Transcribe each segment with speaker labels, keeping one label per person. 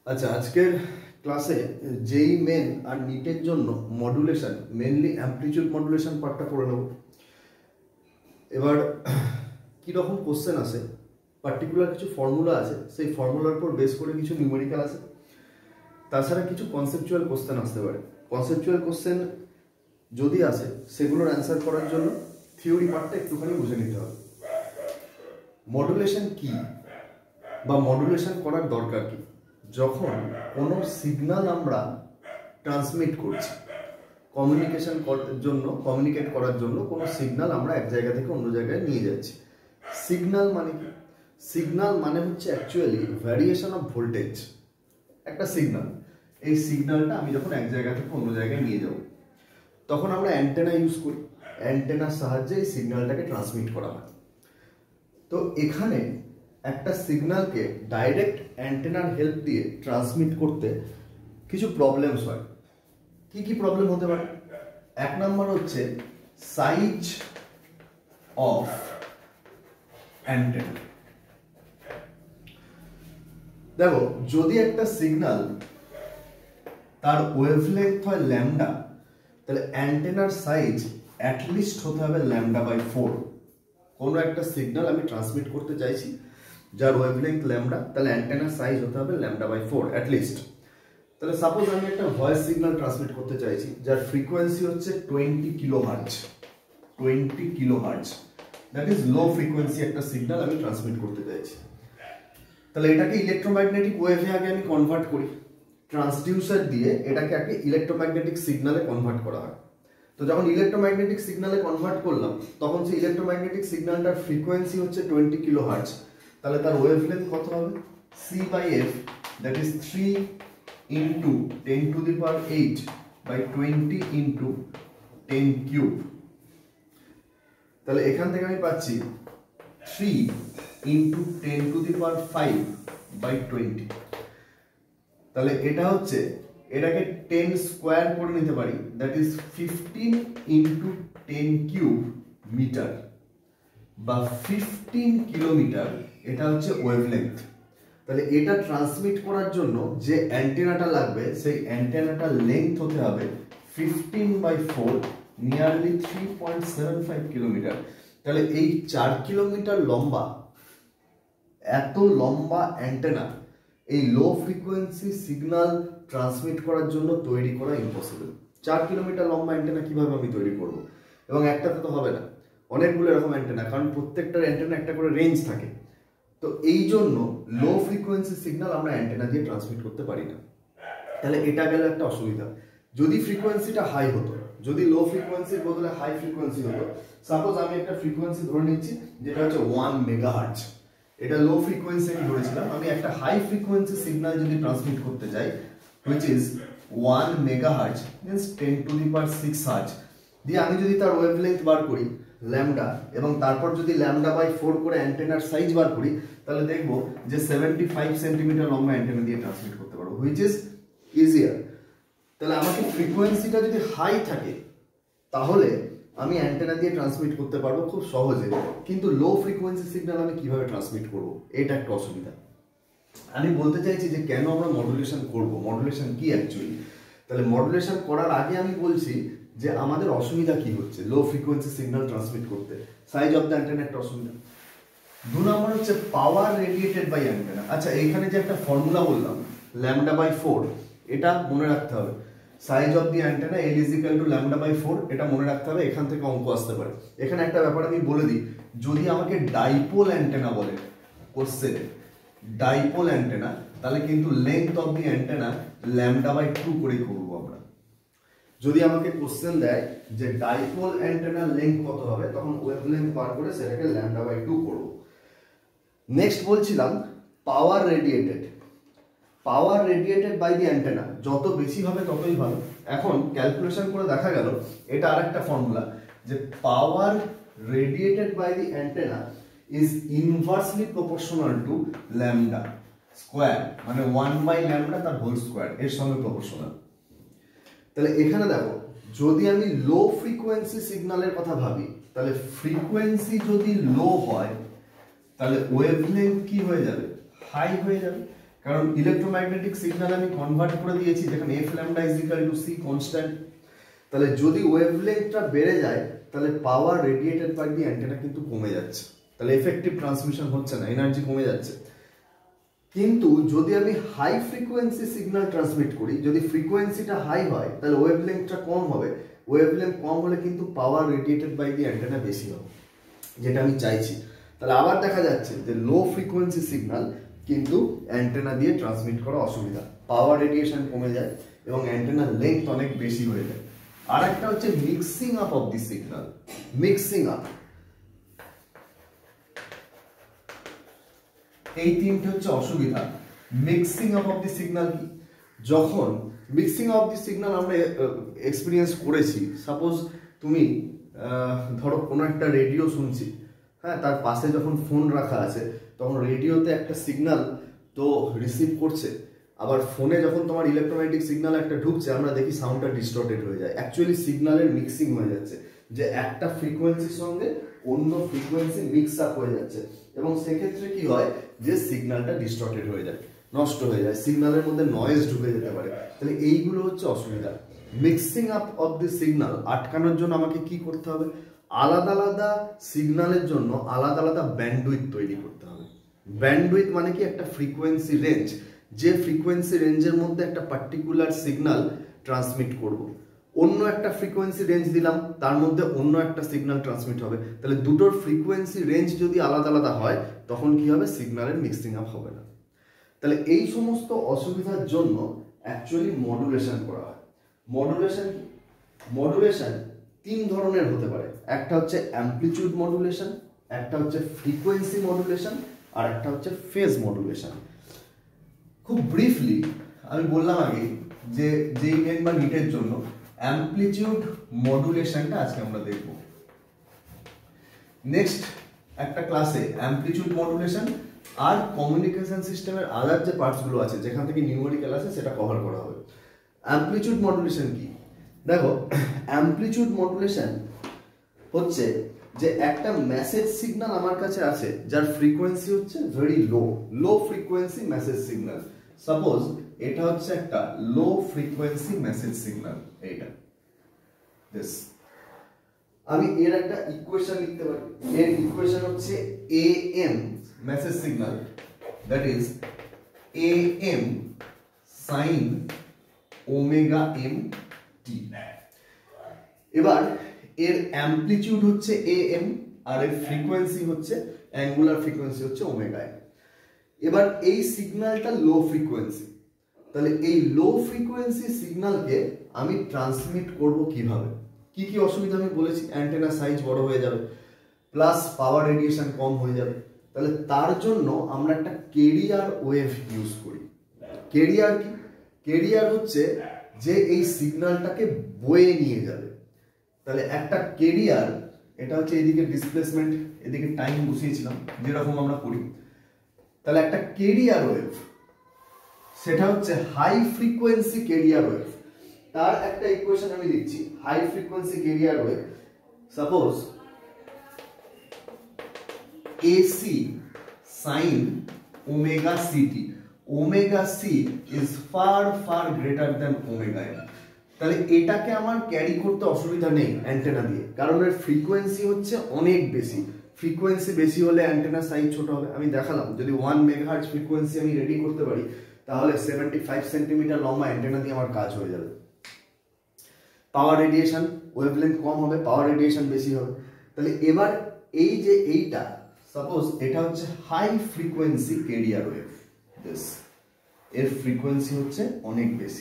Speaker 1: আচ্ছা, আজকের ক্লাসে যেই মেন আর নিটের জন্য মডুলেশন, মেনলি অ্যামপ্লিটিউড মডুলেশন পার্টটা করে নেব। এবার কীরকম কোশ্চেন আছে, পার্টিকুলার কিছু ফর্মুলা আছে, সেই ফর্মুলার উপর বেস করে কিছু নিউমেরিক্যাল আছে, তাছাড়া কিছু কনসেপচুয়াল কোশ্চেন আসতে পারে। কনসেপচুয়াল কোশ্চেন যদি আসে সেগুলোর অ্যান্সার করার জন্য থিওরি পার্টটা একটুখানি বুঝে নিতে হবে। মডুলেশন কি বা মডুলেশন করার দরকার কি? যখন কোনো সিগন্যাল আমরা ট্রান্সমিট করছি, কমিউনিকেট করার জন্য কোনো সিগন্যাল আমরা এক জায়গা থেকে অন্য জায়গায় নিয়ে যাচ্ছি। সিগন্যাল মানে কি? সিগন্যাল মানে হচ্ছে অ্যাকচুয়ালি ভ্যারিয়েশন অফ ভোল্টেজ। একটা সিগন্যাল, এই সিগন্যালটা আমি যখন এক জায়গা থেকে অন্য জায়গায় নিয়ে যাব, তখন আমরা অ্যান্টেনা ইউজ করি। অ্যান্টেনার সাহায্যে এই সিগন্যালটাকে ট্রান্সমিট করা হয়। তো এখানে একটা সিগন্যালকে ডাইরেক্ট অ্যান্টেনার হেল্প দিয়ে ট্রান্সমিট করতে কিছু প্রবলেমস হয়। কি কি প্রবলেম হতে পারে? এক নম্বর হচ্ছে সাইজ অফ অ্যান্টেনা। দেখো, যদি একটা সিগন্যাল তার ওয়েভলেন্থ হয় ল্যামডা, তাহলে অ্যান্টেনার সাইজ অ্যাটলিস্ট হতে হবে λ/4। কোনো একটা সিগন্যাল আমি ট্রান্সমিট করতে চাইছি যার ওয়েভলেন্থ ল্যামডা, তাহলে অ্যান্টেনার সাইজ হতে হবে λ/4 অ্যাটলিস্ট। তাহলে সাপোজ আমি একটা ভয়েস সিগন্যাল ট্রান্সমিট করতে চাইছি যার ফ্রিকোয়েন্সি হচ্ছে 20 kilohertz. 20 kilohertz, that is low frequency একটা সিগন্যাল আমি ট্রান্সমিট করতে চাইছি। তাহলে এটাকে ইলেকট্রোম্যাগনেটিক ওয়েভে আগে আমি কনভার্ট করি, ট্রান্সডিউসার দিয়ে এটাকে আগে ইলেকট্রোম্যাগনেটিক সিগন্যালে কনভার্ট করা হয়। তো যখন ইলেকট্রোম্যাগনেটিক সিগন্যালে কনভার্ট করলাম, তখন সেই ইলেকট্রোম্যাগনেটিক সিগন্যালটার ফ্রিকোয়েন্সি হচ্ছে 20 কিলোহার্টজ। তাহলে তার ওয়েভলেন্থ কত হবে? c/f, that is 3 into 10⁸ into 10 cube. তাহলে এখান থেকে আমি পাচ্ছি 3 into 10⁵/20। তাহলে এটা হচ্ছে, এটাকে 10 স্কোয়ার করে নিতে পারি, that is 15 into 10 cube metre বা 15 কিলোমিটার। এটা হচ্ছে ওয়েভলেন্থ। তাহলে এটা ট্রান্সমিট করার জন্য যে অ্যান্টেনাটা লাগবে, সেই অ্যান্টেনাটার লেন্থ হতে হবে 15/4, নিয়ারলি 3.75 কিলোমিটার। তাহলে এই 4 কিলোমিটার লম্বা, এত লম্বা অ্যান্টেনা এই লো ফ্রিকোয়েন্সি সিগন্যাল ট্রান্সমিট করার জন্য তৈরি করা ইম্পসিবল। 4 কিলোমিটার লম্বা অ্যান্টেনা কিভাবে আমি তৈরি করব? এবং একটাতে তো হবে না, অনেকগুলো এরকম অ্যান্টেনা, কারণ প্রত্যেকটার অ্যান্টেনা একটা করে রেঞ্জ থাকে। তো এই জন্য লো ফ্রিকোয়েন্সি সিগন্যাল আমরা অ্যান্টেনা দিয়ে ট্রান্সমিট করতে পারি না। তাহলে এটা গেল একটা অসুবিধা। যদি ফ্রিকোয়েন্সিটা হাই হতো, যদি লো ফ্রিকোয়েন্সির বদলে হাই ফ্রিকোয়েন্সি হতো, সাপোজ আমি একটা ফ্রিকোয়েন্সি ধরে নিচ্ছি যেটা হচ্ছে 1 মেগাহার্টজ, এটা লো ফ্রিকোয়েন্সি আমি ধরেছিলাম। আমি একটা হাই ফ্রিকোয়েন্সি সিগন্যাল যদি ট্রান্সমিট করতে চাই, which is 1 megahertz means 10⁶ hertz, দিয়ে আমি যদি তার ওয়েভলেন্থ বার করি ল্যামডা, এবং তারপর যদি λ/4 করে অ্যান্টেনার সাইজ বার করি, তাহলে দেখবো যে 75 সেন্টিমিটার লম্বা অ্যান্টেনা দিয়ে ট্রান্সমিট করতে পারবো, হুইচ ইজ ইজিয়ার। তাহলে আমাকে ফ্রিকোয়েন্সিটা যদি হাই থাকে, তাহলে আমি অ্যান্টেনা দিয়ে ট্রান্সমিট করতে পারবো খুব সহজে। কিন্তু লো ফ্রিকোয়েন্সি সিগন্যাল আমি কিভাবে ট্রান্সমিট করবো, এটা একটা অসুবিধা। আমি বলতে চাইছি যে কেন আমরা মডুলেশন করব, মডুলেশন কি অ্যাকচুয়ালি। তাহলে মডুলেশন করার আগে আমি বলছি যে আমাদের অসুবিধা কি হচ্ছে লো ফ্রিকোয়েন্সি সিগন্যাল ট্রান্সমিট করতে। সাইজ অফ দ্য অ্যান্টেনা একটা অসুবিধা। 2 নম্বর হচ্ছে পাওয়ার রেডিয়েটেড বাই অ্যান্টেনা। আচ্ছা, এইখানে যে একটা ফর্মুলা বললাম λ/4, এটা মনে রাখতে হবে। Size of the antenna L = λ/4, এটা মনে রাখতে হবে। এখান থেকে অঙ্ক আসতে পারে। এখানে একটা ব্যাপার আমি বলে দিই, যদি আমাকে ডাইপোল অ্যান্টেনা বলে কোশ্চেনে, ডাইপোল অ্যান্টেনা, তাহলে কিন্তু লেন্থ অফ দি অ্যান্টেনা λ/2 করে করবো আমরা। যদি আমাকে কোশ্চেন দেয় যে ডাইপোল অ্যান্টেনার লেন্থ কত হবে, তখন ওয়েভলেন্থ বার করে সেটাকে λ/2 করব। নেক্সট বলছিলাম পাওয়ার রেডিয়েটেড। পাওয়ার রেডিয়েটেড বাই দি অ্যান্টেনা যত বেশি হবে ততই ভালো। এখন ক্যালকুলেশন করে দেখা গেল এটা আরেকটা ফর্মুলা, যে power radiated by the antenna is inversely proportional to lambda square, মানে 1/λ তার হোল স্কোয়ার, এর সঙ্গে প্রপোর্শনাল। তাহলে এখানে দেখো, যদি আমি লো ফ্রিকোয়েন্সি সিগন্যালের কথা ভাবি, তাহলে ফ্রিকোয়েন্সি যদি লো হয়, তাহলে ওয়েভলেন্থ কি হয়ে যাবে? হাই হয়ে যাবে। কারণ ইলেকট্রোম্যাগনেটিক সিগন্যাল আমি কনভার্ট করে দিয়েছি যেখানে F lambda is equal to C constant. তাহলে যদি ওয়েভলেন্থটা বেড়ে যায় তাহলে পাওয়ার রেডিয়েটেড বাই দি অ্যান্টেনা কিন্তু কমে যাচ্ছে, তাহলে এফেক্টিভ ট্রান্সমিশন হচ্ছে না, এনার্জি কমে যাচ্ছে। কিন্তু যদি আমি হাই ফ্রিকোয়েন্সি সিগন্যাল ট্রান্সমিট করি, যদি ফ্রিকোয়েন্সিটা হাই হয় তাহলে ওয়েভলেন্থটা কম হবে, ওয়েভলেন্থ কম হলে কিন্তু পাওয়ার রেডিয়েটেড বাই দি অ্যান্টেনা বেশি হবে, যেটা আমি চাইছি। তাহলে আবার দেখা যাচ্ছে যে লো ফ্রিকোয়েন্সি সিগন্যাল কিন্তু অ্যান্টেনা দিয়ে ট্রান্সমিট করা অসুবিধা, পাওয়ার রেডিয়েশন কমে যায় এবং অ্যান্টেনার লেন্থ অনেক বেশি হয়ে যায়। আর একটা হচ্ছে mixing up of the signal, mixing up. এই তিনটে হচ্ছে অসুবিধা। Mixing up of the signal কি? যখন মিক্সিং অফ দি সিগন্যাল আমরা এক্সপিরিয়েন্স করেছি, সাপোজ তুমি ধরো কোনো একটা রেডিও শুনছি, হ্যাঁ, তার পাশে যখন ফোন রাখা আছে তখন রেডিওতে একটা সিগন্যাল তো রিসিভ করছে, আবার ফোনে যখন তোমার ইলেকট্রোম্যাগনেটিক সিগন্যাল একটা ঢুকছে আমরা দেখি সাউন্ডটা ডিস্টর্টেড হয়ে যায়। অ্যাকচুয়ালি সিগন্যালের মিক্সিং হয়ে যাচ্ছে, যে একটা ফ্রিকোয়েন্সির সঙ্গে অন্য ফ্রিকোয়েন্সি মিক্স আপ হয়ে যাচ্ছে এবং সেক্ষেত্রে কি হয় যে সিগন্যালটা ডিস্টর্টেড হয়ে যায়, নষ্ট হয়ে যায়, সিগন্যালের মধ্যে নয়েজ ঢুকে যেতে পারে। তাহলে এইগুলো হচ্ছে অসুবিধা। Mixing up of the signal আটকানোর জন্য আমাকে কি করতে হবে? আলাদা আলাদা সিগন্যালের জন্য আলাদা আলাদা ব্যান্ডউইথ তৈরি করতে হবে। ব্যান্ডউইথ মানে কি? একটা ফ্রিকোয়েন্সি রেঞ্জ, যে ফ্রিকোয়েন্সি রেঞ্জের মধ্যে একটা পার্টিকুলার সিগন্যাল ট্রান্সমিট করব, অন্য একটা ফ্রিকোয়েন্সি রেঞ্জ দিলাম তার মধ্যে অন্য একটা সিগন্যাল ট্রান্সমিট হবে। তাহলে দুটোর ফ্রিকোয়েন্সি রেঞ্জ যদি আলাদা আলাদা হয় তখন কি হবে? সিগন্যালের মিক্সিং আপ হবে না। তাহলে এই সমস্ত অসুবিধার জন্য অ্যাকচুয়ালি মডুলেশন করা হয়। মডুলেশন কি? মডুলেশন তিন ধরনের হতে পারে, একটা হচ্ছে অ্যামপ্লিটিউড মডুলেশন, একটা হচ্ছে ফ্রিকোয়েন্সি মডুলেশন, আর একটা হচ্ছে ফেজ মডুলেশন। খুব ব্রিফলি আমি বললাম আগে যে জেইএন বা নিটের জন্য অ্যামপ্লিটিউড মডুলেশনটা আজকে আমরা দেখব। নেক্সট একটা ক্লাসে অ্যামপ্লিটিউড মডুলেশন আর কমিউনিকেশন সিস্টেমের আদার যে পার্টসগুলো আছে যেখান থেকে নিউমেরিক্যাল আছে সেটা কভার করা হবে। অ্যামপ্লিটিউড মডুলেশন কি? দেখো, অ্যামপ্লিটিউড মডুলেশন হচ্ছে যে একটা মেসেজ সিগন্যাল আমার কাছে আছে যার ফ্রিকোয়েন্সি হচ্ছে very low, low frequency message signal. Suppose এটা হচ্ছে একটা লো ফ্রিকোয়েন্সি মেসেজ সিগন্যাল, এইটা দিস। আমি এর একটা ইকুয়েশন লিখতে পারি, এর ইকুয়েশন হচ্ছে AM message signal, that is AM sin omega m t। এবার এর অ্যামপ্লিটিউড হচ্ছে AM আর এর ফ্রিকোয়েন্সি হচ্ছে অ্যাঙ্গুলার ফ্রিকোয়েন্সি হচ্ছে ওমেগা m। এবার এই সিগন্যালটা লো ফ্রিকোয়েন্সি, তাহলে এই লো ফ্রিকোয়েন্সি সিগন্যালকে আমি ট্রান্সমিট করব কিভাবে? কি কি অসুবিধা আমি বলেছি? অ্যান্টেনা সাইজ বড় হয়ে যাবে, প্লাস পাওয়ার রেডিয়েশন কম হয়ে যাবে। তাহলে তার জন্য আমরা একটা ক্যারিয়ার ওয়েভ ইউজ করি। ক্যারিয়ার কি? ক্যারিয়ার হচ্ছে যে এই সিগন্যালটাকে বয়ে নিয়ে যাবে। তাহলে একটা ক্যারিয়ার, এটা হচ্ছে এদিকে ডিসপ্লেসমেন্ট, এদিকে টাইম বসিয়েছিলাম যেরকম আমরা করি। তাহলে একটা ক্যারিয়ার ওয়েভ, সেটা হচ্ছে হাই ফ্রিকোয়েন্সি ক্যারিয়ার ওয়েভ। তার একটা ইকুয়েশন আমি লিখছি, high frequency carrier wave. Suppose AC sin omega CT, omega C is far far greater than omega m। তাহলে এটাকে আমার ক্যারি করতে অসুবিধা নেই অ্যান্টেনা দিয়ে, কারণ এর ফ্রিকোয়েন্সি হচ্ছে অনেক বেশি। ফ্রিকোয়েন্সি বেশি হলে অ্যান্টেনার সাইজ ছোট হবে। আমি দেখালাম যদি 1 মেগাহার্টজ ফ্রিকোয়েন্সি আমি রেডি করতে পারি তাহলে 75 সেন্টিমিটার লম্বা অ্যান্টেনা দিয়ে আমার কাজ হয়ে যাবে। পাওয়ার রেডিয়েশন, ওয়েভলেন্থ কম হবে, পাওয়ার রেডিয়েশন বেশি হবে। তাহলে এবার এই যে এইটা, সাপোজ এটা হচ্ছে high frequency carrier wave, this, এর ফ্রিকোয়েন্সি হচ্ছে অনেক বেশি।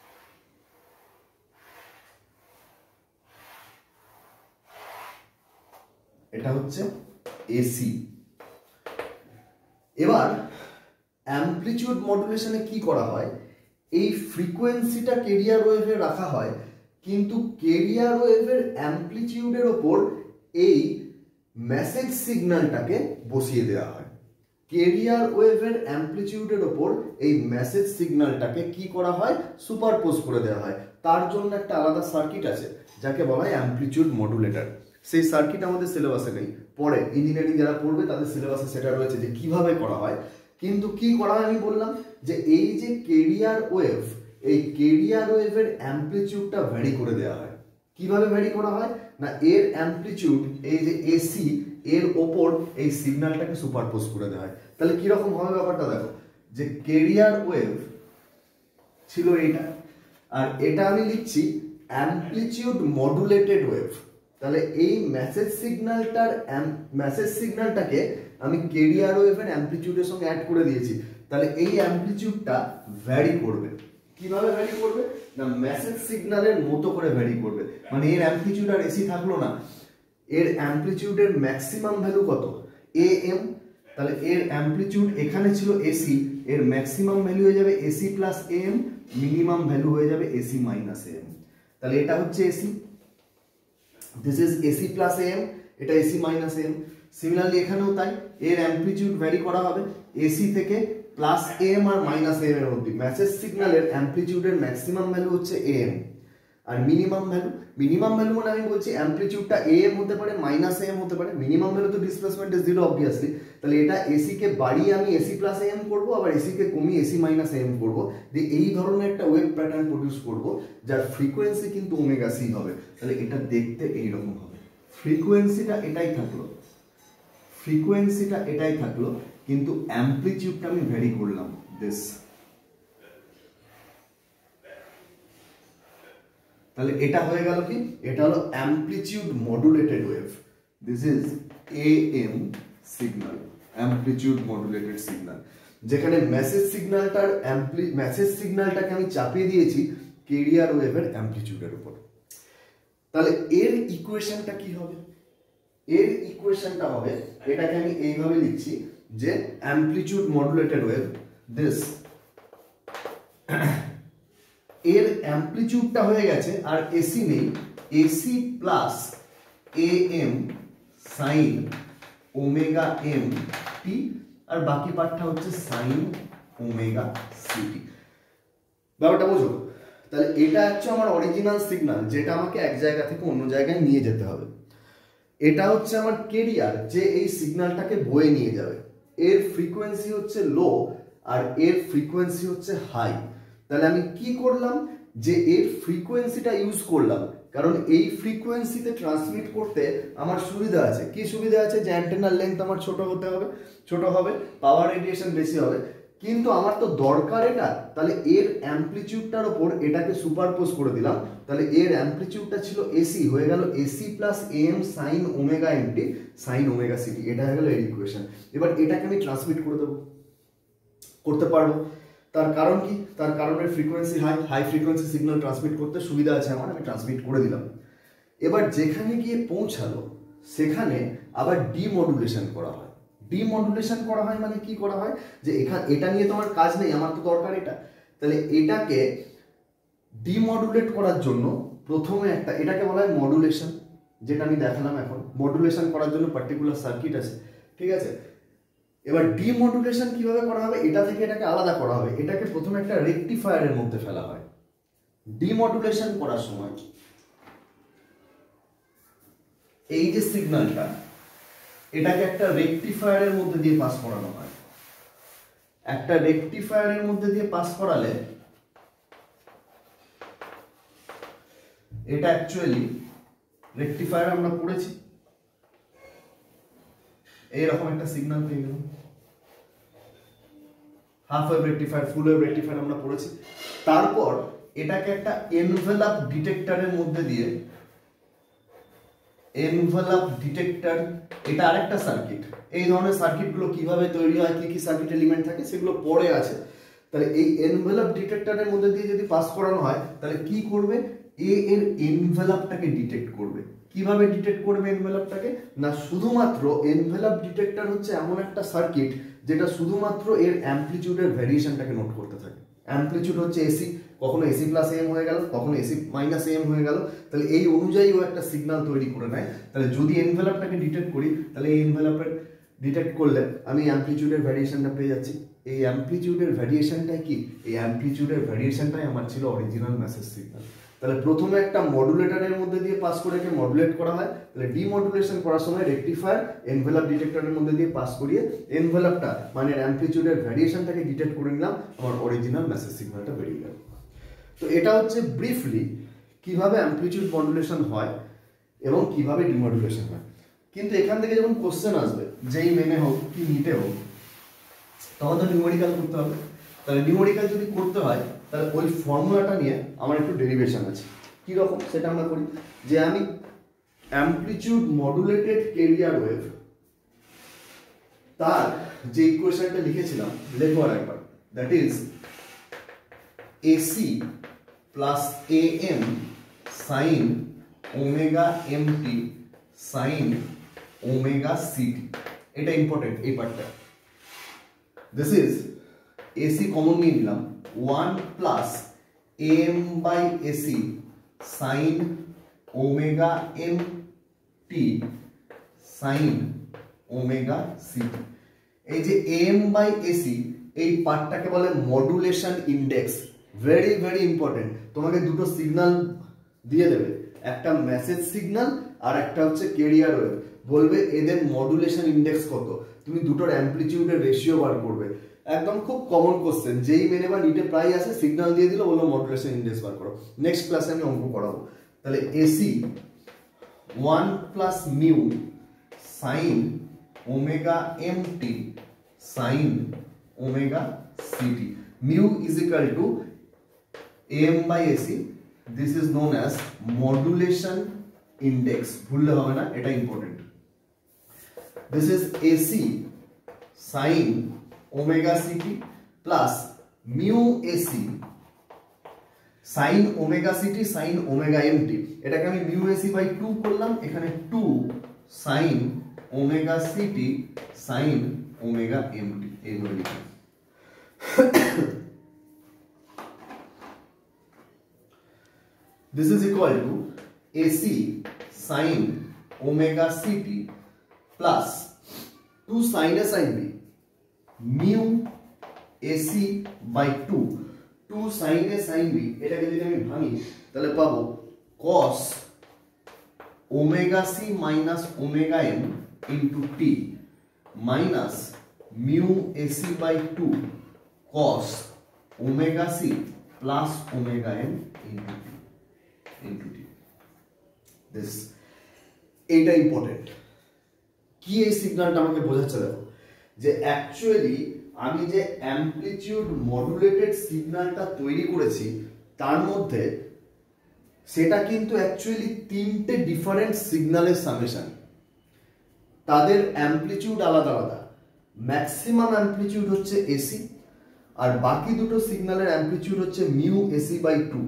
Speaker 1: এটা হচ্ছে AC। এবার অ্যামপ্লিটিউড মডুলেশনে কি করা হয়? এই ফ্রিকোয়েন্সিটা ক্যারিয়ার ওয়েভে রাখা হয়, কিন্তু ক্যারিয়ার ওয়েভের অ্যামপ্লিটিউডের ওপর এই মেসেজ সিগন্যালটাকে বসিয়ে দেওয়া হয়। ক্যারিয়ার ওয়েভের অ্যামপ্লিটিউডের ওপর এই মেসেজ সিগন্যালটাকে কি করা হয়? সুপারপোজ করে দেওয়া হয়। তার জন্য একটা আলাদা সার্কিট আছে যাকে বলা হয় অ্যামপ্লিটিউড মডুলেটর। সেই সার্কিট আমাদের সিলেবাসে নেই, পরে ইঞ্জিনিয়ারিং যারা পড়বে তাদের সিলেবাসে সেটা রয়েছে যে কিভাবে করা হয়। কিন্তু কি করা হয় আমি বললাম যে এই যে কেরিয়ার ওয়েভ, এই কেরিয়ার ওয়েভের অ্যামপ্লিটিউডটা ভ্যারি করে দেওয়া হয়। কিভাবে ভ্যারি করা হয় না, এর অ্যামপ্লিটিউড এই যে এসি এর ওপর এই সিগন্যালটাকে সুপারপোজ করে দেওয়া হয়। তাহলে কিরকম হবে ব্যাপারটা দেখো, যে কেরিয়ার ওয়েভ ছিল এটা, আর এটা আমি লিখছি অ্যামপ্লিটিউড মডুলেটেড ওয়েভ। তাহলে এই মেসেজ সিগন্যালটাকে আমি কেরিয়ার ওয়েভের অ্যামপ্লিটিউডের সঙ্গে অ্যাড করে দিয়েছি। তাহলে এই অ্যামপ্লিটিউডটা ভ্যারি করবে। কিভাবে ভ্যারি করবে না, মেসেজ সিগন্যালের মতো করে ভ্যারি করবে। মানে এর অ্যামপ্লিটিউড আর এসি থাকলো না, এর অ্যামপ্লিটিউডের ম্যাক্সিমাম ভ্যালু কত, am। তাহলে এর অ্যামপ্লিটিউড এখানে ছিল এসি, এর ম্যাক্সিমাম ভ্যালু হয়ে যাবে AC plus am, minimum value হয়ে যাবে এসি মাইনাস am। তাহলে এটা হচ্ছে AC, this is AC plus am, এটা এসি মাইনাস am। সিমিলারলি এখানেও তাই, এর অ্যামপ্লিটিউড ভ্যারি করা হবে এসি থেকে প্লাস am আর মাইনাস am এর মধ্যে। মেসেজ সিগন্যালের অ্যামপ্লিটিউডের ম্যাক্সিমাম ভ্যালু হচ্ছে am, আর মিনিমাম ভ্যালু মানে আমি বলছি অ্যামপ্লিটিউডটা am হতে পারে মাইনাস am হতে পারে। মিনিমাম ভ্যালু তো ডিসপ্লেসমেন্ট ইজ 0 অবভিয়াসলি। তাহলে এটা এসি কে বাড়িয়ে আমি এসি প্লাস am করব, আবার এসি কে কমিয়ে এসি মাইনাস am করব, দিয়ে এই ধরনের একটা ওয়েভ প্যাটার্ন প্রডিউস করব যার ফ্রিকোয়েন্সি কিন্তু ওমেগা সি হবে। তাহলে এটা দেখতে এইরকম হবে। ফ্রিকোয়েন্সিটা এটাই থাকলো, কিন্তু অ্যামপ্লিটিউডটা আমি ভ্যারি করলাম দিস। তাহলে এটা হয়ে গেল কি, এটা হলো amplitude modulated wave. This is AM signal, amplitude modulated signal, যেখানে মেসেজ সিগন্যালটাকে আমি চাপিয়ে দিয়েছি কেরিয়ার ওয়েভের অ্যামপ্লিটিউডের উপর। তাহলে এর ইকুয়েশনটা কি হবে, এর ইকুয়েশনটা হবে, এটাকে আমি এইভাবে লিখছি যে অ্যামপ্লিটিউড মডুলেটেড ওয়েভ দিস, এর অ্যামপ্লিটিউডটা হয়ে গেছে আর এসি নেই, AC plus am sine omega m t, আর বাকি পার্টটা হচ্ছে সাইন ওমেগা ct। ব্যাপারটা বুঝো? তাহলে এটা হচ্ছে আমার অরিজিনাল সিগন্যাল, যেটা আমাকে এক জায়গা থেকে অন্য জায়গায় নিয়ে যেতে হবে। এটা হচ্ছে আমার কেরিয়ার, যে এই সিগন্যালটাকে বয়ে নিয়ে যাবে। এর ফ্রিকোয়েন্সি হচ্ছে লো আর এর ফ্রিকোয়েন্সি হচ্ছে হাই। তাহলে আমি কি করলাম, যে এর ফ্রিকোয়েন্সিটা ইউজ করলাম, কারণ এই ফ্রিকোয়েন্সিতে ট্রান্সমিট করতে আমার সুবিধা আছে। কি সুবিধা আছে, যে অ্যান্টেনার লেন্থ আমার ছোট হবে, পাওয়ার রেডিয়েশন বেশি হবে, কিন্তু আমার তো দরকার এটা। তাহলে এর অ্যামপ্লিটিউডটার উপর এটাকে সুপারপোজ করে দিলাম। তাহলে এর অ্যামপ্লিটিউডটা ছিল এসি, হয়ে গেল AC plus am sine omega mt sine omega ct। এটা হয়ে গেল এর ইকুয়েশন। এবার এটাকে আমি ট্রান্সমিট করতে পারবো। তার কারণ কি, তার কারণের frequency high frequency signal transmit করতে সুবিধা আছে আমার, আমি ট্রান্সমিট করে দিলাম। এবার যেখানে গিয়ে পৌঁছালো সেখানে আবার ডিমডুলেশন করা হয়। ডিমডুলেশন করা হয় মানে কি করা হয়, যে এটা নিয়ে তো আমার কাজ নেই, আমার তো দরকার এটা। তাহলে এটাকে ডিমডুলেট করার জন্য প্রথমে এটাকে বলা হয় মডুলেশন, যেটা আমি দেখালাম এখন। মডুলেশন করার জন্য পার্টিকুলার সার্কিট আছে, ঠিক আছে। এবার ডিমডুলেশন কিভাবে করা হবে, এটা থেকে এটাকে আলাদা করা হবে। এটাকে প্রথমে একটা রেকটিফায়ারের মধ্যে ফেলা হয়। ডিমডুলেশন করার সময় এই যে সিগন্যালটা, এটাকে একটা রেকটিফায়ারের মধ্যে দিয়ে পাস করানো হয়। একটা রেকটিফায়ারের মধ্যে দিয়ে পাস করালে এটা অ্যাকচুয়ালি রেকটিফায়ার আমরা পড়েছি, এইরকম একটা সিগন্যাল পেয়ে গেলাম। Half wave rectifier, full wave rectifier আমরা পড়েছি। তারপর এটাকে একটা এনভেলাপ ডিটেক্টরের মধ্যে দিয়ে, এনভেলাপ ডিটেক্টর এটা আরেকটা সার্কিট। এই ধরনের সার্কিটগুলো কিভাবে তৈরি হয়, কি কি সার্কিট এলিমেন্ট থাকে সেগুলো পরে আছে। তাহলে এই এনভেলাপ ডিটেক্টরের মধ্যে দিয়ে যদি পাস করানো হয়, তাহলে কি করবে, এর এনভেলাপটাকে ডিটেক্ট করবে। কিভাবে ডিটেক্ট করবে এনভেলাপটাকে না, শুধুমাত্র এনভেলাপ ডিটেক্টর হচ্ছে এমন একটা সার্কিট যেটা শুধুমাত্র এর অ্যামপ্লিটিউডের ভ্যারিয়েশনটাকে নোট করতে থাকে। অ্যামপ্লিটিউড হচ্ছে এসি, কখনো এসি প্লাস am হয়ে গেল, কখনো এসি মাইনাস am হয়ে গেল। তাহলে এই অনুযায়ী ও একটা সিগন্যাল তৈরি করে নেয়। তাহলে যদি এনভেলাপটাকে ডিটেক্ট করি, তাহলে এই এনভেলাপের ডিটেক্ট করলে আমি অ্যামপ্লিটিউডের ভ্যারিয়েশনটা পেয়ে যাচ্ছি। এই অ্যামপ্লিটিউডের ভ্যারিয়েশনটাই কি, এই অ্যামপ্লিটিউডের ভ্যারিয়েশনটাই আমার ছিল অরিজিনাল মেসেজ সিগন্যাল। তাহলে প্রথমে একটা মডুলেটরের মধ্যে দিয়ে পাস করে মডুলেট করা হয়, তাহলে ডিমডুলেশন করার সময় রেকটিফায়ার এনভেলপ ডিটেক্টরের মধ্যে দিয়ে পাস করিয়ে এনভেলপটা মানে অ্যাম্পলিটিউডের ভ্যারিয়েশনটাকে ডিটেক্ট করে নিলাম, আমার অরিজিনাল মেসেজ সিগন্যালটা বেরিয়ে গেল। তো এটা হচ্ছে ব্রিফলি কিভাবে অ্যাম্পলিটিউড মডুলেশন হয় এবং কিভাবে ডিমডুলেশন হয়। কিন্তু এখান থেকে যখন কোশ্চেন আসবে যেই মেনে হোক কি নিটে হোক, তখন তো নিউমেরিক্যাল করতে হবে। তাহলে নিউমেরিক্যাল যদি করতে হয় তাহলে ওই ফর্মুলাটা নিয়ে আমার একটু ডেরিভেশন আছে। কীরকম সেটা আমরা করি, যে আমি অ্যাম্পলিটিউড মডুলেটেড ক্যারিয়ার ওয়েভ তার যে ইকুয়েশনটা লিখেছিলাম লেখো আর একবার, that is AC plus AM sine omega MT sine omega CT. এটা ইম্পর্টেন্ট এই পার্টটা। দিস ইজ এসি কমন নিয়ে নিলাম, 1 plus M by AC sine omega M T sine omega CT. এই যে এম বাই এসি এই পার্টটাকে বলে modulation index. Very very important. তোমাকে দুটো সিগন্যাল দিয়ে দেবে, একটা মেসেজ সিগন্যাল আর একটা হচ্ছে ক্যারিয়ার ওয়েভ, বলবে এদের মডুলেশন ইন্ডেক্স কত, তুমি দুটোর অ্যাম্পলিটিউডের রেশিও বার করবে। একদম খুব কমন কোশ্চেন, যেই মেনে বা নিটে প্রায় আসে, সিগন্যাল দিয়ে দিল, বললো মডুলেশন ইন্ডেক্স বার করো। নেক্সট ক্লাসে আমি অঙ্ক করাবো। তাহলে AC 1 plus mu sine omega MT sine omega CT. Mu is equal to M by AC, this is known as modulation index, ভুললে হবে না, এটা important. This is AC sine omega CT plus mu AC sine omega CT sine omega MT. এটাকে আমি mu AC by 2 করলাম, এখানে 2 sine omega CT sine omega MT এইভাবে লিখলাম। This is equal to AC sin omega ct plus 2 sin A sin B mu AC by 2 2 sin A sin B। এটাকে যদি আমি ভাঙি তাহলে পাবো cos omega c minus omega m into t minus mu AC by 2 cos omega c plus omega m into t into t. This এটা important. কি এই সিগন্যালটা আমাকে বোঝাচ্ছে দেখো, যে অ্যাকচুয়ালি আমি যে অ্যাম্পলিটিউড মডুলেটেড সিগন্যালটা তৈরি করেছি তার মধ্যে সেটা কিন্তু অ্যাকচুয়ালি তিনটে ডিফারেন্ট সিগন্যালের সামেশন। তাদের অ্যাম্পলিটিউড আলাদা আলাদা। ম্যাক্সিমাম অ্যাম্পলিটিউড হচ্ছে এসি আর বাকি দুটো সিগন্যালের অ্যাম্পলিটিউড হচ্ছে মিউ এসি বাই 2।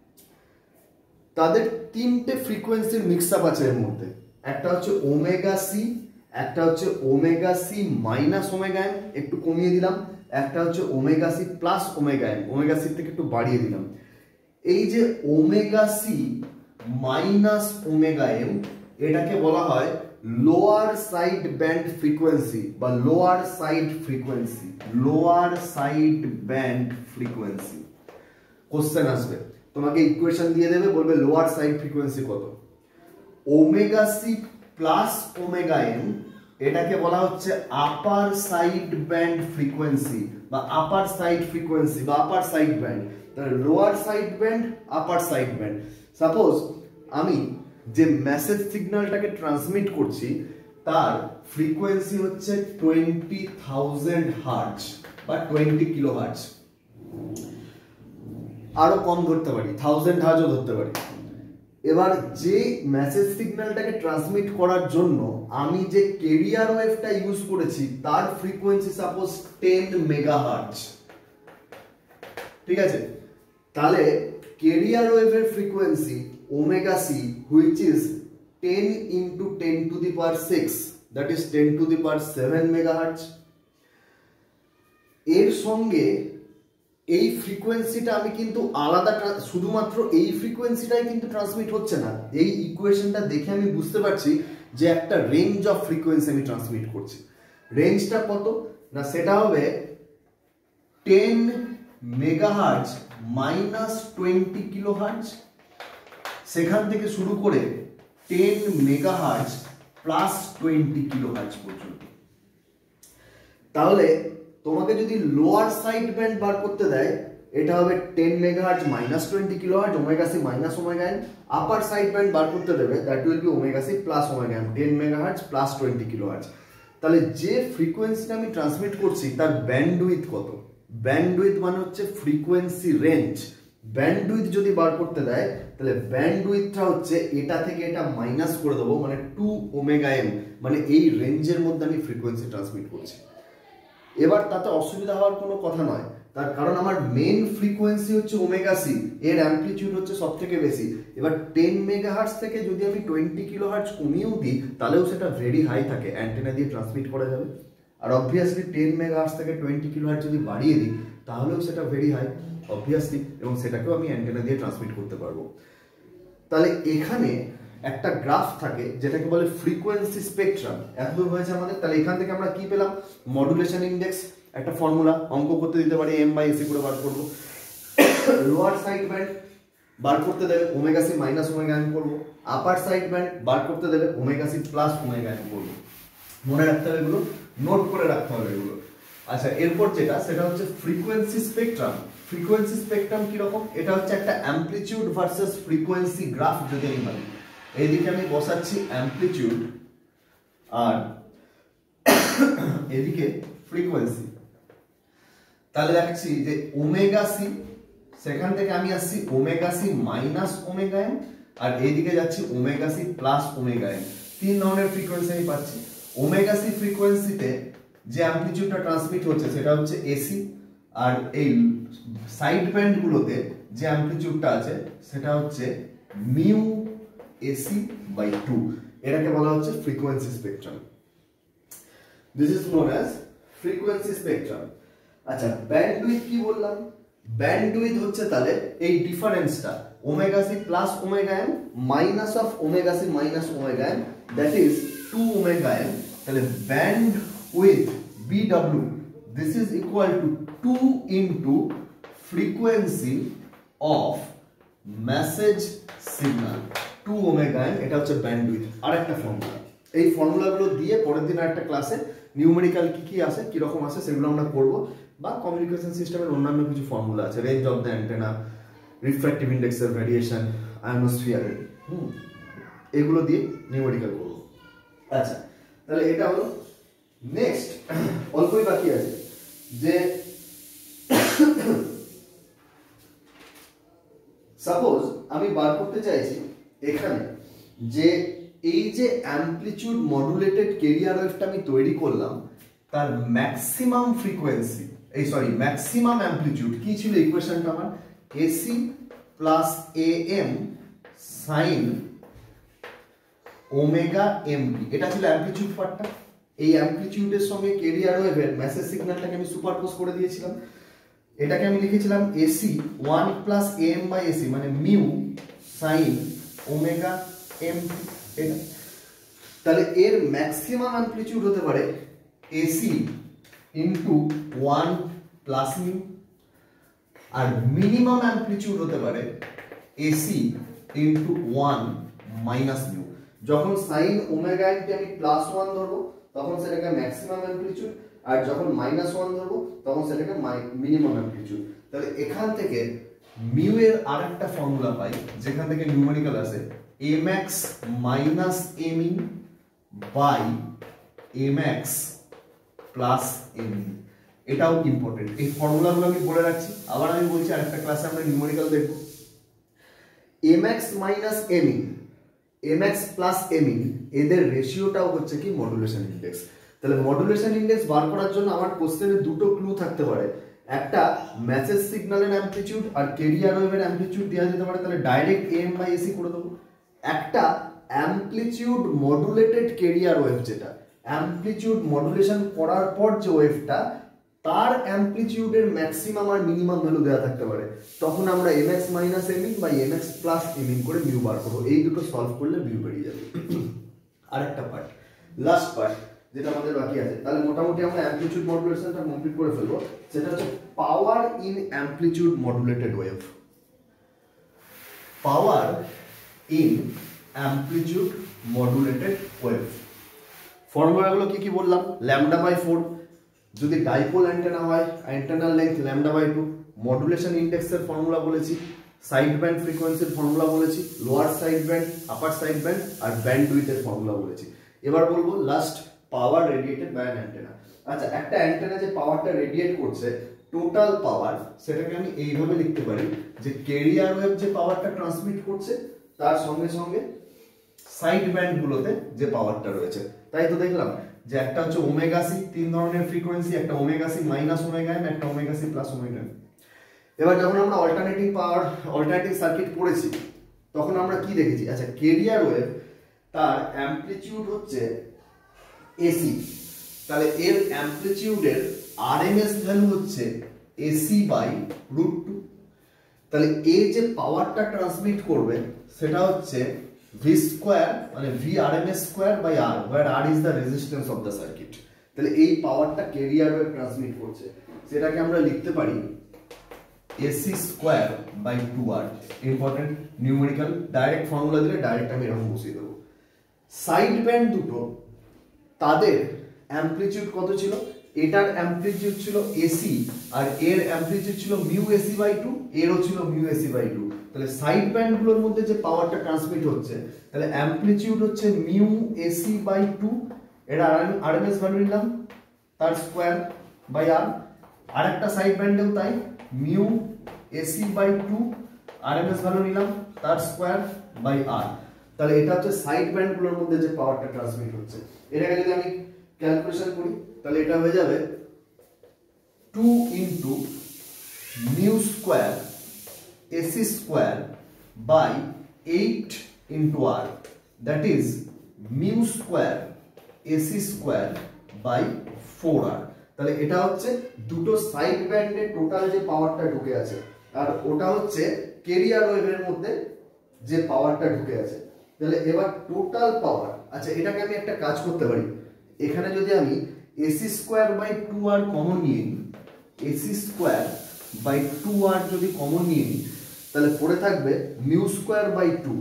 Speaker 1: তাদের তিনটে ফ্রিকোয়েন্সির মিক্স আপ আছে এর মধ্যে। একটা হচ্ছে ওমেগা সি, একটা হচ্ছে omega C minus omega M, একটু কমিয়ে দিলাম, একটা হচ্ছে omega C plus omega M, omega C থেকে একটু বাড়িয়ে দিলাম। এই যে omega C minus omega M, এটাকে বলা হয় লোয়ার সাইড ব্যান্ড ফ্রিকোয়েন্সি বা lower side frequency, lower side band frequency. Question আসবে, তোমাকে ইকুয়েশন দিয়ে দেবে, বলবে লোয়ার সাইড ফ্রিকোয়েন্সি কত। Omega C plus omega M এটাকে বলা হচ্ছে আপার সাইড ব্যান্ড ফ্রিকোয়েন্সি বা আপার সাইড ফ্রিকোয়েন্সি বা আপার সাইড ব্যান্ড। তাহলে lower side band, upper side band. Suppose আমি যে মেসেজ সিগন্যালটাকে ট্রান্সমিট করছি তার ফ্রিকোয়েন্সি হচ্ছে 20,000 হার্টজ বা 20 কিলো হার্টজ, আরো কম ধরতে পারি, 1000 হার্টজও ধরতে পারি। এবার যে মেসেজ সিগন্যালটাকে ট্রান্সমিট করার জন্য আমি যে ক্যারিয়ার ওয়েভটা ইউজ করেছি তার ফ্রিকোয়েন্সি সাপোজ 10 মেগাহার্টজ, ঠিক আছে। তাহলে ক্যারিয়ার ওয়েভের frequency omega C which is 10 into 10 to the power 6, that is 10 to the power 7 megahertz. এর সঙ্গে এই ফ্রিকোয়েন্সিটা আমি কিন্তু আলাদা, শুধুমাত্র এই ফ্রিকোয়েন্সিটাই কিন্তু ট্রান্সমিট হচ্ছে না। এই ইকুয়েশনটা দেখে আমি বুঝতে পারছি যে একটা রেঞ্জ অফ ফ্রিকোয়েন্সি আমি ট্রান্সমিট করছি। রেঞ্জটা কত না, সেটা হবে 10 মেগাহার্টজ মাইনাস 20 কিলোহার্টজ সেখান থেকে শুরু করে 10 মেগাহার্জ প্লাস 20 কিলোহার্জ পর্যন্ত। তাহলে তোমাকে যদি লোয়ার সাইড ব্যান্ড বার করতে দেয়, এটা হবে 10 megahertz minus 20 kilohertz omega C minus omega N. Upper side band বার করতে দেবে, that will be omega C plus omega N, 10 megahertz plus 20 kilohertz. তাহলে যে ফ্রিকোয়েন্সিটা আমি ট্রান্সমিট করছি তার ব্যান্ডউইথ কত? ব্যান্ডউইথ মানে হচ্ছে ফ্রিকোয়েন্সি রেঞ্জ। ব্যান্ডউইথ যদি বার করতে দেয় তাহলে ব্যান্ডউইথটা হচ্ছে এটা থেকে এটা মাইনাস করে দেবো, মানে 2 ওমেগা এম, মানে এই রেঞ্জের মধ্যে আমি ফ্রিকোয়েন্সি ট্রান্সমিট করছি। এবার তাতে অসুবিধা হওয়ার কোনো কথা নয়, তার কারণ আমার মেন ফ্রিকোয়েন্সি হচ্ছে ওমেগা সি, এর অ্যামপ্লিটিউড হচ্ছে সব থেকে বেশি। এবার 10 মেগাহার্টজ থেকে যদি আমি 20 কিলোহার্টজ কমিয়েও দিই তাহলেও সেটা ভেরি হাই থাকে, অ্যান্টেনা দিয়ে ট্রান্সমিট করা যাবে। আর অবভিয়াসলি 10 মেগাহার্টজ থেকে 20 কিলোহার্টজ যদি বাড়িয়ে দিই তাহলেও সেটা ভেরি হাই অবভিয়াসলি, এবং সেটাকেও আমি অ্যান্টেনা দিয়ে ট্রান্সমিট করতে পারবো। তাহলে এখানে একটা গ্রাফ থাকে যেটাকে বলে ফ্রিকোয়েন্সি স্পেকট্রাম। এতদূর হয়েছে আমাদের। তাহলে এখান থেকে আমরা কি পেলাম? মডুলেশন ইন্ডেক্স, একটা ফর্মুলা অঙ্ক করতে দিতে পারি, এম বাই এসি করে বার করবো। লোয়ার সাইড ব্যান্ড বার করতে দেবে omega C minus omega N করবো, আপার সাইড ব্যান্ড বার করতে দেবে omega C plus omega N করবো। মনে রাখতে হবে এগুলো, নোট করে রাখতে হবে এগুলো। আচ্ছা, এরপর যেটা সেটা হচ্ছে ফ্রিকোয়েন্সি স্পেকট্রাম। ফ্রিকোয়েন্সি স্পেকট্রাম কিরকম? এটা হচ্ছে একটা অ্যামপ্লিটিউড ভার্সেস ফ্রিকোয়েন্সি গ্রাফ। যদি আমি বলি এইদিকে আমি বসাচ্ছি অ্যামপ্লিটিউড আর এদিকে ফ্রিকোয়েন্সি, তাহলে দেখছি যে ওমেগা সি, সেখান থেকে আমি আসছি omega C minus omega M, আর এইদিকে যাচ্ছি omega C plus omega M. 3 ধরনের ফ্রিকোয়েন্সি আমি পাচ্ছি। ওমেগা সি ফ্রিকোয়েন্সিতে যে অ্যামপ্লিটিউডটা ট্রান্সমিট হচ্ছে সেটা হচ্ছে এসি, আর এই সাইড ব্যান্ডগুলোতে যে অ্যামপ্লিটিউডটা আছে সেটা হচ্ছে মিউ এসি বাই 2। এটাকে বলা হচ্ছে frequency spectrum. This is known as frequency spectrum. আচ্ছা, ব্যান্ডউইথ কি বললাম? ব্যান্ডউইথ হচ্ছে তাহলে এই ডিফারেন্সটা omega C plus omega M minus of omega C minus omega M, that is 2 omega M. তাহলে bandwidth BW, this is equal to 2 into frequency of message signal, 2 omega N. এটা হচ্ছে bandwidth. আর একটা formula, এই ফর্মুলাগুলো দিয়ে পরের দিন একটা ক্লাসে নিউমেরিক্যাল কি আসে, কিরকম আসে সেগুলো আমরা করব, বা কমিউনিকেশন সিস্টেমের অন্যান্য কিছু ফর্মুলা আছে, range of the antenna, refractive ইন্ডেক্সের ভ্যারিয়েশন, আয়নোস্ফিয়ারের, এগুলো দিয়ে নিউমেরিক্যাল করব। আচ্ছা, তাহলে এটা হলো। নেক্সট অল্পই বাকি আছে যে সাপোজ আমি বার করতে চাইছি এখানে যে এই যে অ্যামপ্লিটিউড মডুলেটেড ক্যারিয়ার ওয়েভটা আমি তৈরি করলাম তার ম্যাক্সিমাম ফ্রিকোয়েন্সি, ম্যাক্সিমাম অ্যামপ্লিটিউড কি ছিল? ইকুয়েশনটা আমার AC plus AM sine omega MP, এটা ছিল অ্যামপ্লিটিউড পার্টটা। এই অ্যামপ্লিটিউডের সঙ্গে ক্যারিয়ার ওয়েভের মেসেজ সিগন্যালটাকে আমি সুপারপোজ করে দিয়েছিলাম। এটাকে আমি লিখেছিলাম AC 1 plus M by AC, মানে মিউ সাইন ওমেগা এমপি। এটা তাহলে এর ম্যাক্সিমাম অ্যামপ্লিটিউড হতে পারে এসি ইন্টু 1 প্লাস মিউ, আর মিনিমাম অ্যামপ্লিটিউড হতে পারে এসি ইন্টু 1 মাইনাস মিউ। যখন সাইন ওমেগা এনকে আমি প্লাস 1 ধরবো তখন সেটাকে ম্যাক্সিমাম অ্যামপ্লিটিউড, আর যখন মাইনাস 1 ধরবো তখন সেটাকে মিনিমাম অ্যামপ্লিটিউড। তাহলে এখান থেকে মিউ এর আরেকটা ফর্মুলা পাই যেখান থেকে নিউমেরিক্যাল আসে mx minus min by mx plus min। এটাও ইম্পর্টেন্ট, এই ফর্মুলাগুলো আমি বলে রাখছি। আবার আমি বলছি আরেকটা ক্লাসে আমরা নিউমেরিক্যাল দেখব। mx minus min, mx plus min, এদের রেশিওটাও হচ্ছে কি মডুলেশন ইন্ডেক্স। তাহলে মডুলেশন ইন্ডেক্স বার করার জন্য আমার কোশ্চেনে দুটো ক্লু থাকতে পারে, একটা মেসেজ সিগন্যালের অ্যামপ্লিটিউড আর ক্যারিয়ার ওয়েভের অ্যামপ্লিটিউড দেওয়া যেতে পারে, তাহলে ডাইরেক্ট এম বাই এসি করে দেবো। একটা অ্যামপ্লিটিউড মডুলেটেড ক্যারিয়ার ওয়েভ, যেটা অ্যামপ্লিটিউড মডুলেশন করার পর যে ওয়েভটা তার অ্যামপ্লিটিউডের ম্যাক্সিমাম আর মিনিমাম ভ্যালু দেওয়া থাকতে পারে, তখন আমরা mx minus min by mx plus min করে মিউ বার করবো। এই দুটো সলভ করলে মিউ বেরিয়ে যাবে। আরেকটা পার্ট, লাস্ট পার্ট যেটা আমাদের বাকি আছে, তাহলে মোটামুটি আমরা অ্যামপ্লিটিউড মডুলেশনটা কমপ্লিট করে ফেলবো। সেটা হচ্ছে power in amplitude modulated wave. Power in amplitude modulated wave. ফর্মুলাগুলো কি বললাম? λ/4 যদি ডাইপোল অ্যান্টেনা হয়, অ্যান্টেনার লেন্থ λ/2, মডুলেশন ইন্ডেক্সের ফর্মুলা বলেছি, সাইড ব্যান্ড ফ্রিকোয়েন্সির ফর্মুলা বলেছি, lower side band, upper side band আর ব্যান্ডউইথের ফর্মুলা বলেছি। এবার বলবো last power radiated by an antenna. আচ্ছা, একটা অ্যান্টেনা যে পাওয়ারটা রেডিয়েট করছে, টোটাল পাওয়ার, সেটাকে আমি এইভাবে লিখতে পারি যে ক্যারিয়ার ওয়েভ যে পাওয়ারটা ট্রান্সমিট করছে তার সঙ্গে সঙ্গে সাইড ব্যান্ডগুলোতে যে পাওয়ারটা রয়েছে। তাই তো দেখলাম যে একটা হচ্ছে ওমেগা সি, 3 ধরনের ফ্রিকোয়েন্সি, একটা omega C minus omega M, একটা omega C plus omega M. এবার যখন আমরা অল্টারনেটিং পাওয়ার, অল্টারনেটিং সার্কিট পড়েছি, তখন আমরা কি দেখেছি? আচ্ছা, ক্যারিয়ার ওয়েভ তার অ্যামপ্লিটিউড হচ্ছে এসি, তাহলে এর অ্যামপ্লিটিউডের আরএমএস ভ্যালু হচ্ছে AC/√2। তাহলে এ যে পাওয়ারটা ট্রান্সমিট করবে সেটা হচ্ছে ভি স্কোয়ার, মানে V RMS square by R, where R is the resistance of the circuit. তাহলে এই পাওয়ারটা ক্যারিয়ার ওয়েভ ট্রান্সমিট করছে, সেটাকে আমরা লিখতে পারি AC²/2R। Important numerical, direct formula দিলে ডাইরেক্ট আমি এরকম বসিয়ে দেবো। সাইড ব্যান্ড দুটো, তাদের অ্যামপ্লিটিউড কত ছিল? এটার অ্যামপ্লিটিউড ছিল এসি আর এর অ্যামপ্লিটিউড ছিল মিউ AC/2, এরও ছিল মিউ AC/2। তাহলে সাইড ব্যান্ডগুলোর মধ্যে যে পাওয়ারটা ট্রান্সমিট হচ্ছে, তাহলে অ্যামপ্লিটিউড হচ্ছে মিউ AC/2, এটা আরএমএস ভ্যালু নিলাম তার স্কোয়ার বাই আর। আরেকটা সাইড ব্যান্ডেও তাই, মিউ AC/2 আরএমএস ভ্যালু নিলাম তার স্কোয়ার বাই আর। তাহলে এটা হচ্ছে সাইড ব্যান্ডগুলোর মধ্যে যে পাওয়ারটা ট্রান্সমিট হচ্ছে। এটাকে যদি আমি ক্যালকুলেশন করি, তাহলে এটা হয়ে যাবে 2 into mu square AC square by 8 into R, that is mu square AC square by 4R। তাহলে এটা হচ্ছে দুটো সাইড ব্যান্ডে টোটাল যে পাওয়ারটা ঢুকে আছে, আর ওটা হচ্ছে ক্যারিয়ার ওয়েভের মধ্যে যে পাওয়ারটা ঢুকে আছে। তাহলে এবার টোটাল পাওয়ার, আচ্ছা এটাকে আমি একটা কাজ করতে পারি, এখানে যদি আমি AC²/2R কমন নিয়ে নিই, AC²/2R যদি কমন নিয়ে নিই, তাহলে পড়ে থাকবে μ²/2।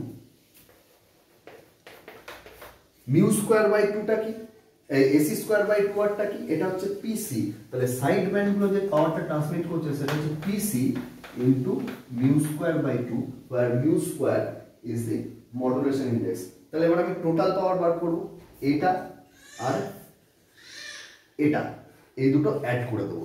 Speaker 1: μ²/2টা কি? AC²/2R টা কি? এটা হচ্ছে পিসি। তাহলে সাইড ব্যান্ডগুলো যে পাওয়ারটা ট্রান্সমিট করছে সেটা হচ্ছে PC into μ²/2, where μ² is the modulation index। তাহলে এবার আমি টোটাল পাওয়ার বার করব, এটা আর এটা, এই দুটো অ্যাড করে দেবো।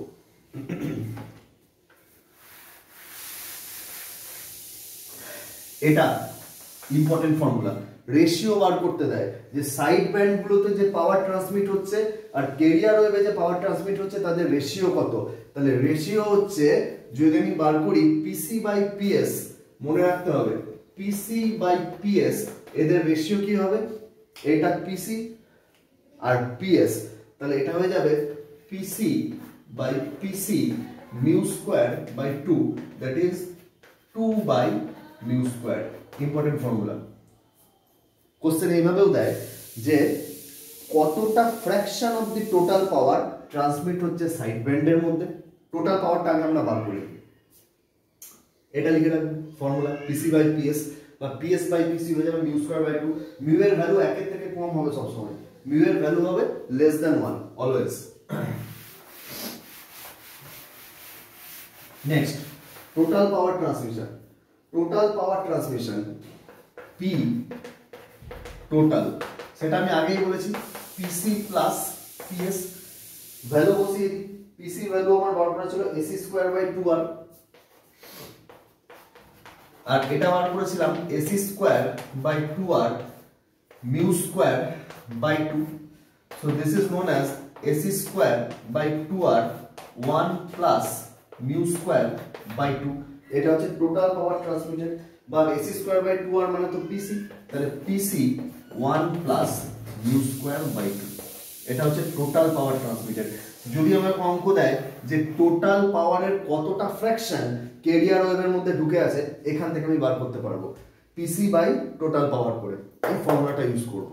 Speaker 1: এটা ইম্পর্টেন্ট ফর্মুলা, রেশিও বার করতে দেয় যে সাইড ব্যান্ডগুলোতে যে পাওয়ার ট্রান্সমিট হচ্ছে আর ক্যারিয়ার ওয়েভে যে পাওয়ার ট্রান্সমিট হচ্ছে তাদের রেশিও কত। তাহলে রেশিও হচ্ছে, যদি আমি বার করি PC/PS, মনে রাখতে হবে PC/PS, এদের রেশিও কি হবে? এটা PC আর PS, তাহলে এটা হয়ে যাবে PC/PC μ²/2, that is 2/μ²। Important formula. Question এইভাবেও দেয় যে কতটা fraction of the total power transmit হচ্ছে সাইড ব্যান্ডের মধ্যে। টোটাল পাওয়ারটা আগে আমরা বার করি, এটা লিখে রাখবেন ফর্মুলা, PC/PS বা PS/PC হয়ে যাবে μ²/2। মিউ এর ভ্যালু 1 এর থেকে কম হবে সব সময়, মিউ এর ভ্যালু হবে less than 1 always. Next, total power transmission. Total power transmission P total, সেটা আমি আগেই বলেছি PC প্লাস PS। ভ্যালু বসিয়ে দিই, PC ভ্যালু আমার বার করা ছিল AC²/2R, আর এটা বার করেছিলাম AC²/2R μ²/2। So this is known as AC²/2R 1 plus μ²/2। এটা হচ্ছে টোটাল পাওয়ার ট্রান্সমিটেড, বা AC²/2R মানে তো PC, তাহলে PC 1 plus μ²/2। এটা হচ্ছে টোটাল পাওয়ার ট্রান্সমিটেড। যদি আমাকে অঙ্ক দেয় যে টোটাল পাওয়ারের কতটা ফ্র্যাকশন ক্যারিয়ার ওয়েভের মধ্যে ঢুকে আছে, এখান থেকে আমি বার করতে পারবো PC বাই টোটাল পাওয়ার করে, এই ফর্মুলাটা ইউজ করব।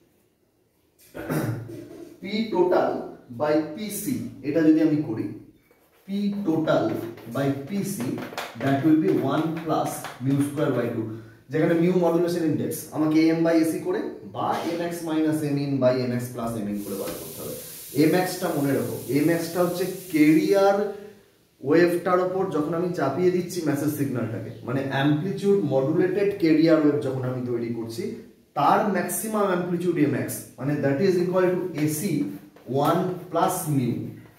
Speaker 1: P টোটাল বাই PC, এটা যদি আমি করি P total by PC, that will be 1 plus μ²/2। যেখানে মিউ মডুলেশন ইন্ডেক্স আমাকে এম বাই এসি করে বা M X minus M in by M X plus M in করে বার করতে হবে। এম এক্সটা মনে রাখো, এম এক্সটা হচ্ছে কেরিয়ার ওয়েভটার ওপর যখন আমি চাপিয়ে দিচ্ছি মেসেজ সিগন্যালটাকে, মানে অ্যামপ্লিটিউড মডুলেটেড কেরিয়ার ওয়েভ যখন আমি তৈরি করছি তার ম্যাক্সিমাম অ্যামপ্লিটিউড এম এক্স, মানে that is equal to AC 1 plus mu,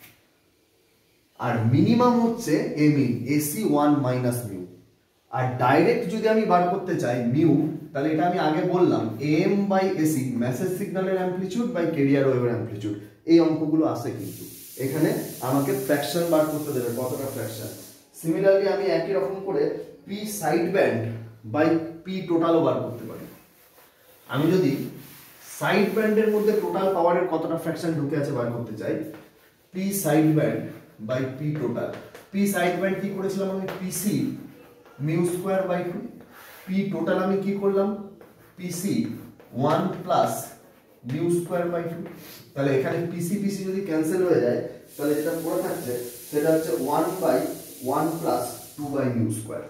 Speaker 1: আর মিনিমাম হচ্ছে M in AC 1 minus mu. আর ডাইরেক্ট যদি আমি বার করতে চাই মিউ, তাহলে এটা আমি আগে বললাম এম বাই এসি মেসেজ সিগন্যালের অ্যামপ্লিটিউড বাই কেরিয়ার ওয়েভের অ্যামপ্লিটিউড। এই অঙ্কগুলো আছে কিন্তু এখানে আমাকে ফ্র্যাকশন বার করতে দেবে, কতটা ফ্র্যাকশন। সিমিলারলি আমি একই রকম করে P side band by P টোটালও বার করতে পারি। আমি যদি সাইড ব্যান্ডের মধ্যে টোটাল পাওয়ারের কতটা ফ্র্যাকশন ঢুকে আছে বার করতে চাই, P side band by P total. P side band কি করেছিলাম আমি, PC mu square by 2, P total আমি কি করলাম, PC 1 plus mu square by 2। তাহলে এখানে পিসি পিসি যদি ক্যান্সেল হয়ে যায় তাহলে যেটা পড়ে থাকছে সেটা হচ্ছে 1 by 1 plus 2 by mu square,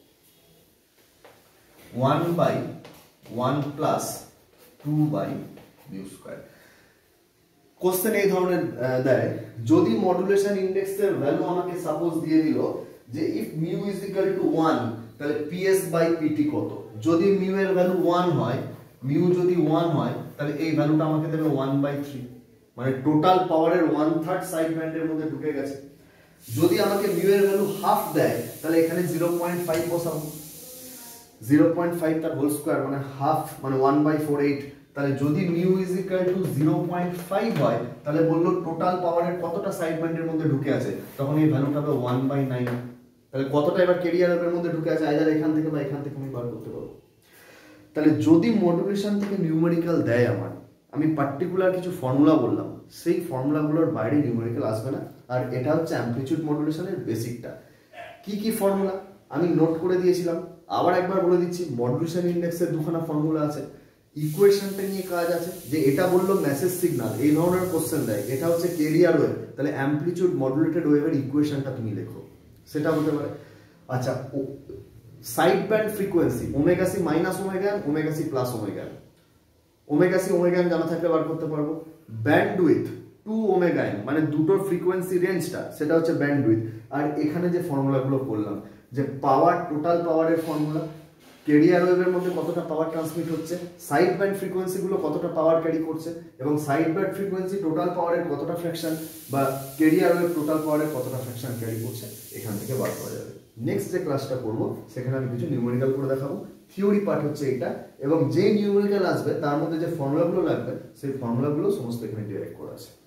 Speaker 1: 1 by 1 plus 2 by mu square. Question এই ধরনের দেয়, যদি মডুলেশন ইন্ডেক্সের ভ্যালু আমাকে সাপোজ দিয়ে দিল যে if mu is equal to 1 তাহলে পিএস বাই পিটি কত। যদি মিউ এর ভ্যালু 1 হয়, মিউ যদি 1 হয় তাহলে এই ভ্যালুটা আমাকে দেবে 1/3, মানে টোটাল পাওয়ারের 1/3 সাইড ব্যান্ডের মধ্যে ঢুকে গেছে। যদি আমাকে মিউ এর ভ্যালু হাফ দেয় তাহলে এখানে 0.5 বসাবো, 0.5 তার হোল স্কয়ার মানে হাফ, মানে 1/48। তাহলে যদি মিউ ইজ ইকুয়াল টু 0.5 হয় তাহলে বললো টোটাল পাওয়ারের কতটা সাইড ব্যান্ডের মধ্যে ঢুকে আছে, তখন এই ভ্যালুটা হবে 1/9। তাহলে কতটা এবার কেরিয়ারের মধ্যে ঢুকে আছে, আইদার এখান থেকে বা এখান থেকে আমি বার করতে পারবো। তাহলে যদি মডুলেশন থেকে নিউমেরিক্যাল দেয় আমার, আমি পার্টিকুলার কিছু ফর্মুলা বললাম, সেই ফর্মুলাগুলোর বাইরে নিউমেরিক্যাল আসবে না। আর এটা হচ্ছে অ্যামপ্লিটিউড মডুলেশনের বেসিকটা। কি কি ফর্মুলা আমি নোট করে দিয়েছিলাম, আবার একবার বলে দিচ্ছি। মডুলেশন ইন্ডেক্সের দুখানা ফর্মুলা আছে, ইকুয়েশনটা নিয়ে কাজ আছে, যে এটা বললো মেসেজ সিগন্যাল, এই ধরনের কোশ্চেন দেয়, এটা হচ্ছে কেরিয়ার ওয়েভ, তাহলে অ্যামপ্লিটিউড মডুলেটেড ওয়েভের ইকুয়েশনটা তুমি লেখো, সেটা হতে পারে। আচ্ছা, side band frequency omega C minus omega, omega C plus omega, omega C omega জানা থাকলে বার করতে পারবো। ব্যান্ডউইথ 2 ওমেগা এন, মানে দুটোর ফ্রিকোয়েন্সি রেঞ্জটা, সেটা হচ্ছে ব্যান্ডউইথ। আর এখানে যে ফর্মুলাগুলো করলাম, যে পাওয়ার, টোটাল পাওয়ারের ফর্মুলা, কেরিয়ার ওয়েভের মধ্যে কতটা পাওয়ার ট্রান্সমিট হচ্ছে, সাইড ব্যান্ড ফ্রিকোয়েন্সিগুলো কতটা পাওয়ার ক্যারি করছে, এবং সাইড ব্যান্ড ফ্রিকোয়েন্সি টোটাল পাওয়ারের কতটা ফ্র্যাকশন, বা কেরিয়ার ওয়েভ টোটাল পাওয়ারের কতটা ফ্র্যাকশন ক্যারি করছে, এখান থেকে বার করা যাবে। নেক্সট যে ক্লাসটা করবো সেখানে আমি কিছু নিউমেরিক্যাল করে দেখাবো। থিওরি পার্ট হচ্ছে এটা, এবং যে নিউমেরিক্যাল আসবে তার মধ্যে যে ফর্মুলাগুলো লাগবে সেই ফর্মুলাগুলো সমস্ত এখানে ডিরাইভ করা আছে।